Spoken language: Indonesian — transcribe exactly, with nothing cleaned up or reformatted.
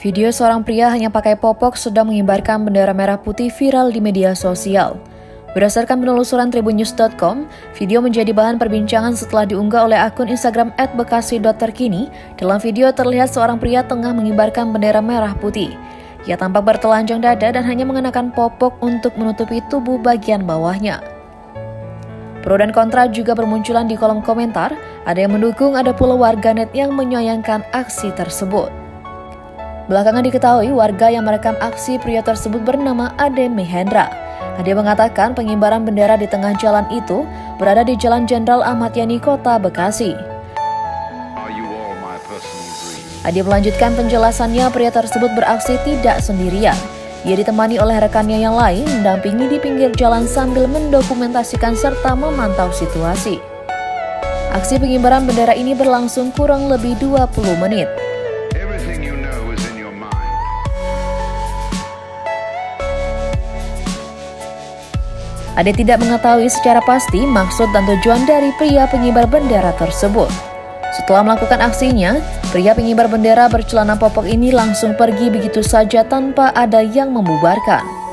Video seorang pria hanya pakai popok sedang mengibarkan bendera merah putih viral di media sosial. Berdasarkan penelusuran tribun news dot com, video menjadi bahan perbincangan setelah diunggah oleh akun Instagram et bekasi dot terkini. Dalam video terlihat seorang pria tengah mengibarkan bendera merah putih. Ia tampak bertelanjang dada dan hanya mengenakan popok untuk menutupi tubuh bagian bawahnya. Pro dan kontra juga bermunculan di kolom komentar. Ada yang mendukung, ada pula warganet yang menyayangkan aksi tersebut. Belakangan diketahui warga yang merekam aksi pria tersebut bernama Ade Mehendra. Ade mengatakan pengibaran bendera di tengah jalan itu berada di Jalan Jenderal Ahmad Yani, Kota Bekasi. Ade melanjutkan penjelasannya, pria tersebut beraksi tidak sendirian. Ia ditemani oleh rekannya yang lain, mendampingi di pinggir jalan sambil mendokumentasikan serta memantau situasi. Aksi pengibaran bendera ini berlangsung kurang lebih dua puluh menit. Ade tidak mengetahui secara pasti maksud dan tujuan dari pria pengibar bendera tersebut. Setelah melakukan aksinya, pria pengibar bendera bercelana popok ini langsung pergi begitu saja tanpa ada yang membubarkan.